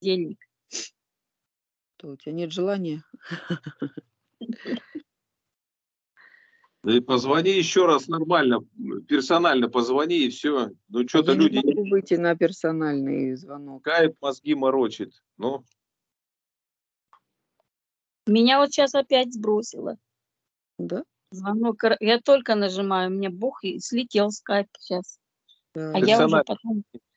понедельник. То у тебя нет желания? Да и позвони еще раз нормально, персонально позвони, и все. Ну, А что-то я не люди могу выйти на персональный звонок. Кайф мозги морочит. Ну, Меня вот сейчас опять сбросило. Да? Звонок. Я только нажимаю, мне бух и слетел скайп сейчас. Да. А я уже Персонально. потом